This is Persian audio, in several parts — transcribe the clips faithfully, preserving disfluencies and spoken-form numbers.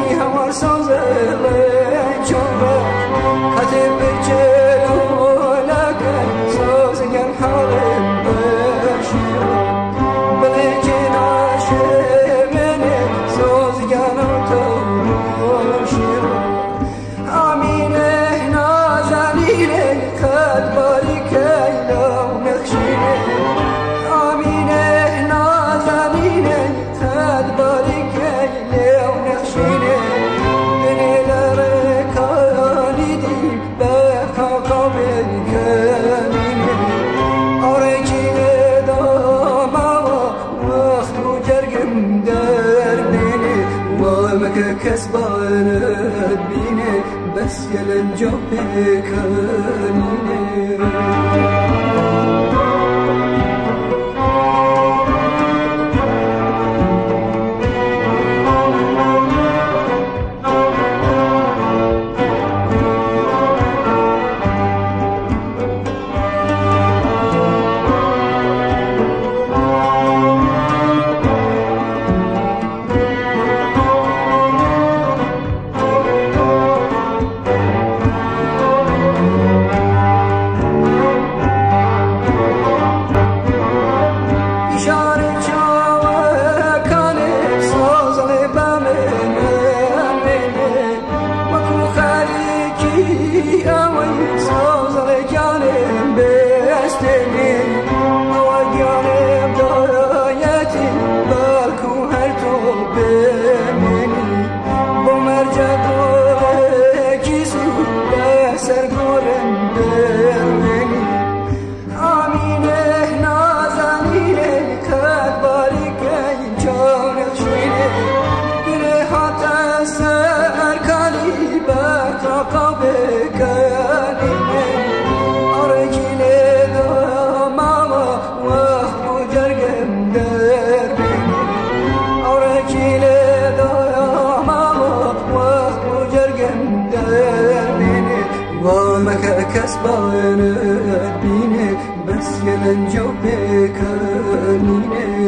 هوار سازه چاره کتب جلو لکن سازگر حالم بشیرم بله جناشه منه سازگر تو بشیرم آمینه نازنینه قد باری کیلو نخشینه آمینه نازنینه قد باری کیلو نخشینه دنیل رکانی دی به کاکابل کنینه آرکینه داما وقت و جرگم در بینه وامک کسبانت بینه بس یلنجا بکنینه كسبانت بينك بس يلنجو بكنينك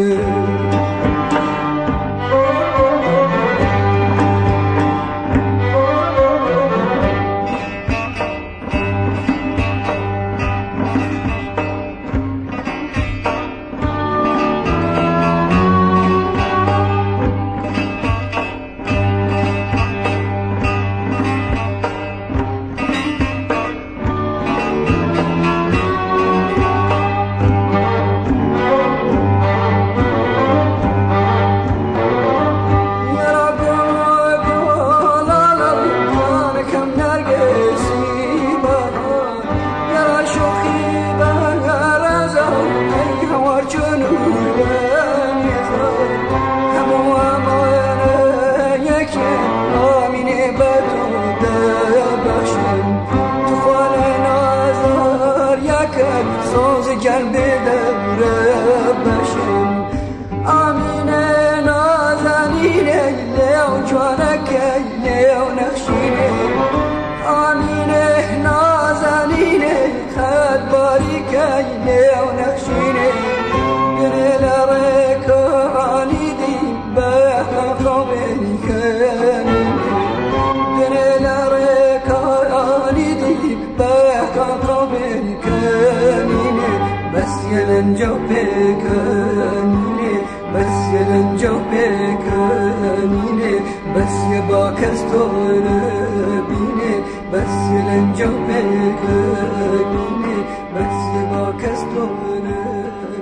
قلب دور بشم آمینه نازنینه لیو جوانک لیو نخشینه آمینه نازنینه خد باریک لیو نخشینه گل رکانی دی به قابل کنینه گل رکانی دی به قابل کنینه بس يلنجو بكنيني بس يلنجو بكنيني بس يباكستون بيني بس يلنجو بكنيني بس يباكستون